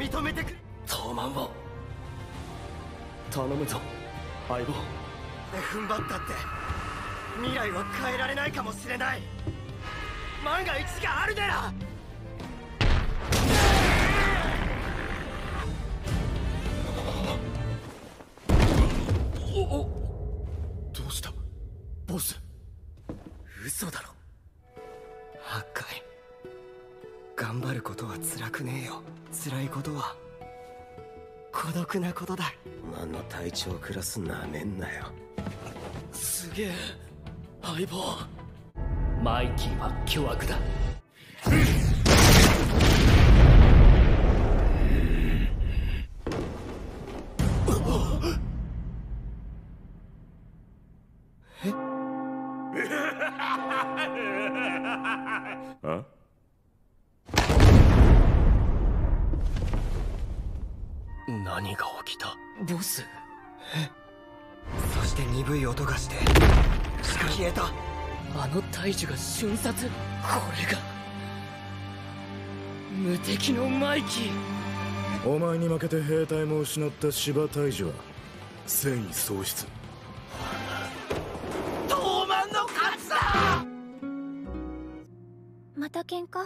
認めてくれ。 東満を頼むぞ相棒。 踏ん張ったって未来は変えられないかもしれない。万が一があるなら。 おどうしたボス。 嘘だろ。八海、頑張ることは辛くねえよ。辛いことは孤独なことだ。 何の隊長クラスなめんなよ。 すげえ相棒。 マイキーは巨悪だ。 あ？ 何が起きた？ ボス。そして鈍い音がして消えた。 あの大樹が瞬殺。これが無敵のマイキー。 お前に負けて兵隊も失った芝大樹は戦意喪失。 東満の勝ちだ。 また喧嘩？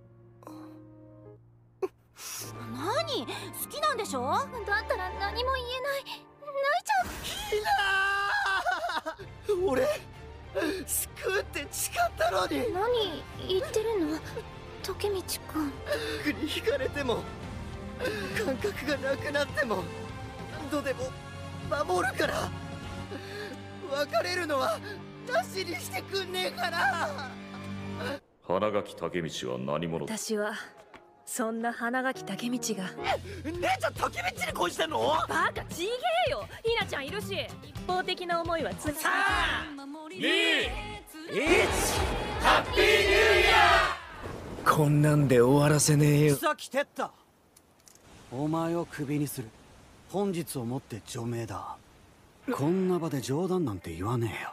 何？好きなんでしょ？だったら何も言えない。泣いちゃう。 俺救うって誓ったのに。 何言ってるの竹道くん。 僕に惹かれても感覚がなくなっても何度でも守るから。別れるのはなしにしてくんねえかな。 花垣竹道は何者だ？ 私はそんな花垣竹道が。 姉ちゃん竹道に恋してんの？ バカちげえよ。ひなちゃんいるし。一方的な思いはつなが 2、1、 ハッピーニューイヤー。こんなんで終わらせねえよ。 草木哲太、お前をクビにする。本日をもって除名だ。こんな場で冗談なんて言わねえよ。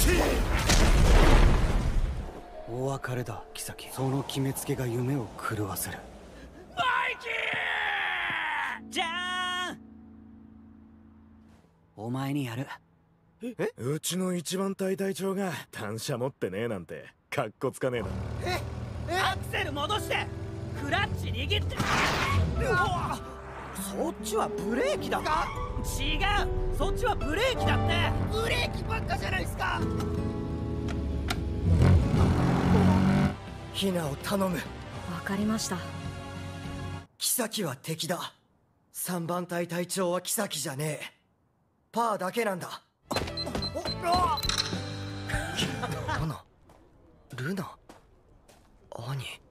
お別れだ妃。その決めつけが夢を狂わせる。 マイキーじゃーん、お前にやる。 うちの一番隊隊長が単車持ってねえなんてカッコつかねえな。 アクセル戻してクラッチ握って。そっちはブレーキだか？違う、そっちはブレーキだって。ブレーキばっかじゃないですか。ヒナを頼む。 わかりました。 妃は敵だ。3番隊隊長は妃じゃねえ。パーだけなんだ。ルナ、ルナ、兄。